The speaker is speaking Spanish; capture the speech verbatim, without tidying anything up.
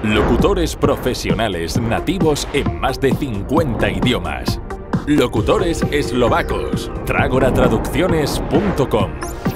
Locutores profesionales nativos en más de cincuenta idiomas. Locutores eslovacos. Dragora Traducciones punto com